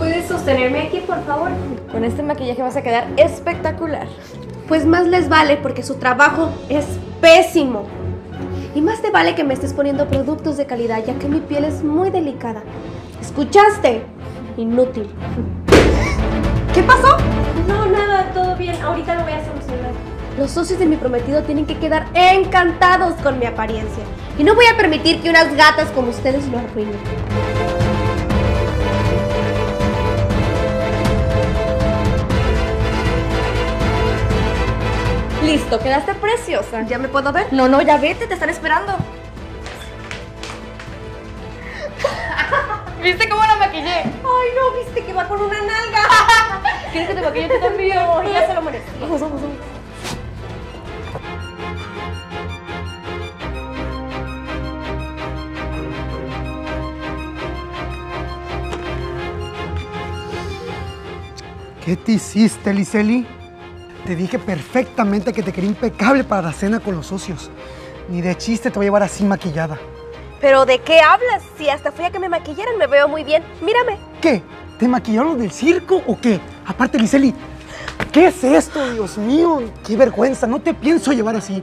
¿Puedes sostenerme aquí, por favor? Con este maquillaje vas a quedar espectacular. Pues más les vale porque su trabajo es pésimo. Y más te vale que me estés poniendo productos de calidad, ya que mi piel es muy delicada. ¿Escuchaste? Inútil. ¿Qué pasó? No, nada, todo bien. Ahorita lo voy a solucionar. Los socios de mi prometido tienen que quedar encantados con mi apariencia. Y no voy a permitir que unas gatas como ustedes lo arruinen. Listo, quedaste preciosa. ¿Ya me puedo ver? No, ya vete, te están esperando. ¿Viste cómo la maquillé? Ay, no, viste que va con una nalga. ¿Quieres que te maquille tú también? No, ya se lo merece. Vamos. ¿Qué te hiciste, Liseli? Te dije perfectamente que te quería impecable para la cena con los socios. Ni de chiste te voy a llevar así maquillada. ¿Pero de qué hablas? Si hasta fui a que me maquillaran, me veo muy bien. Mírame. ¿Qué? ¿Te maquillaron los del circo o qué? Aparte, Liseli, ¿qué es esto? Dios mío, qué vergüenza. No te pienso llevar así.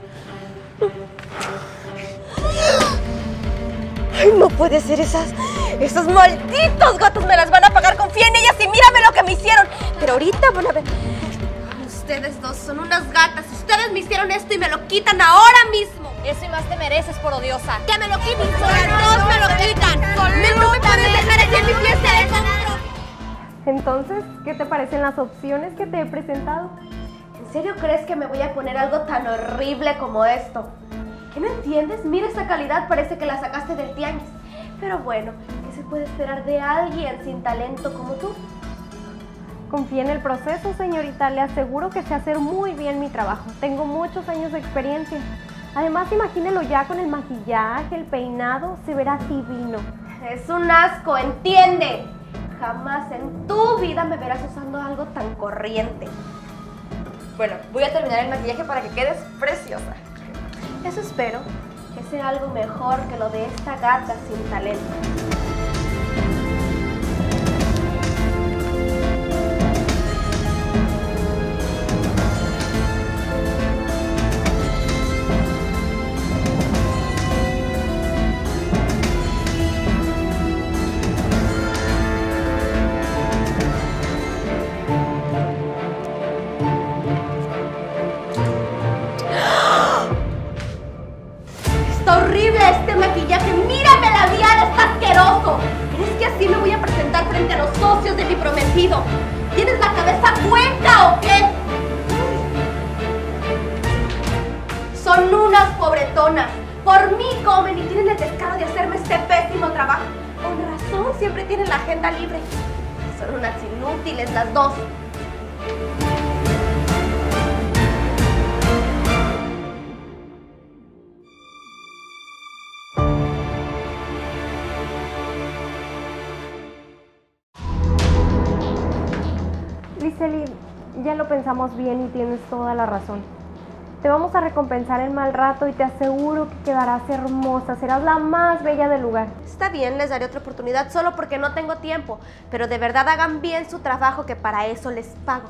Ay, no puede ser esos malditos gatos me las van a pagar. Confía en ellas y mírame lo que me hicieron. Pero ahorita van a ver. Ustedes dos son unas gatas. Ustedes me hicieron esto y me lo quitan ahora mismo. Eso y más te mereces, por odiosa. ¡Que me lo quiten! ¡Las dos me lo quitan! ¡No me puedes dejar así en mi fiesta de compro! Entonces, ¿qué te parecen las opciones que te he presentado? ¿En serio crees que me voy a poner algo tan horrible como esto? ¿Qué no entiendes? Mira esta calidad, parece que la sacaste del tianguis. Pero bueno, ¿qué se puede esperar de alguien sin talento como tú? Confía en el proceso, señorita. Le aseguro que sé hacer muy bien mi trabajo. Tengo muchos años de experiencia. Además, imagínelo ya con el maquillaje, el peinado, se verá divino. Es un asco, ¿entiende? Jamás en tu vida me verás usando algo tan corriente. Bueno, voy a terminar el maquillaje para que quedes preciosa. Eso espero, que sea algo mejor que lo de esta gata sin talento. Está horrible este maquillaje. ¡Mírame la labial! ¡Está asqueroso! ¿Crees que así me voy a presentar frente a los socios de mi prometido? ¿Tienes la cabeza hueca o qué? Son unas pobretonas. Por mí comen y tienen el descaro de hacerme este pésimo trabajo. Con razón, siempre tienen la agenda libre. Son unas inútiles las dos. Liseli, ya lo pensamos bien y tienes toda la razón. Te vamos a recompensar el mal rato y te aseguro que quedarás hermosa. Serás la más bella del lugar. Está bien, les daré otra oportunidad solo porque no tengo tiempo. Pero de verdad hagan bien su trabajo, que para eso les pago.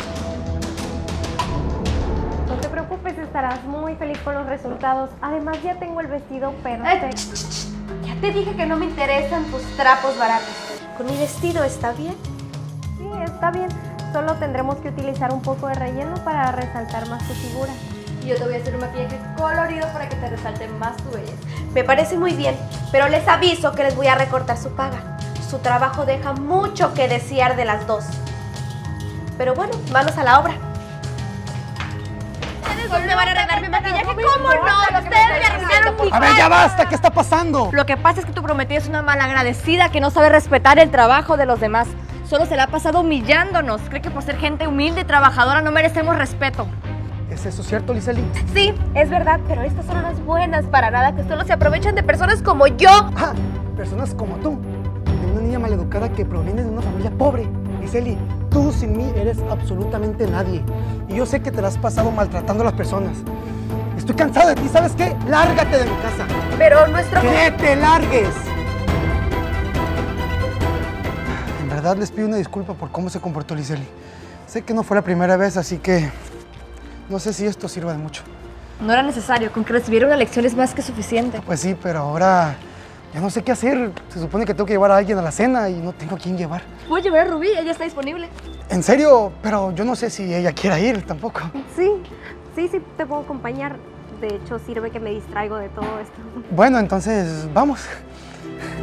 No te preocupes, estarás muy feliz con los resultados. Además, ya tengo el vestido perfecto. Ya te dije que no me interesan tus trapos baratos. Con mi vestido está bien. Sí, está bien. Solo tendremos que utilizar un poco de relleno para resaltar más tu figura. Y yo te voy a hacer un maquillaje colorido para que te resalte más tu belleza. Me parece muy bien, pero les aviso que les voy a recortar su paga. Su trabajo deja mucho que desear de las dos. Pero bueno, manos a la obra. ¿Ustedes me van a arreglar mi maquillaje? ¿Cómo no? Ustedes me arreglaron mi A ver, ya basta, ¿qué está pasando? Lo que pasa es que tu prometida es una malagradecida que no sabe respetar el trabajo de los demás. Solo se la ha pasado humillándonos. Cree que por ser gente humilde y trabajadora no merecemos respeto. ¿Es eso cierto, Liseli? Sí, es verdad, pero estas son unas buenas para nada que solo se aprovechan de personas como yo. Ah, personas como tú. De una niña maleducada que proviene de una familia pobre. Liseli, tú sin mí eres absolutamente nadie. Y yo sé que te la has pasado maltratando a las personas. Estoy cansado de ti, ¿sabes qué? Lárgate de mi casa. Pero nuestro... ¡Que te largues! En verdad les pido una disculpa por cómo se comportó Liseli. Sé que no fue la primera vez, así que no sé si esto sirva de mucho. No era necesario, con que recibiera una lección es más que suficiente. Pues sí, pero ahora ya no sé qué hacer. Se supone que tengo que llevar a alguien a la cena y no tengo a quién llevar. Puedes llevar a Rubí, ella está disponible. ¿En serio? Pero yo no sé si ella quiera ir tampoco. Sí, te puedo acompañar. De hecho, sirve que me distraigo de todo esto. Bueno, entonces vamos.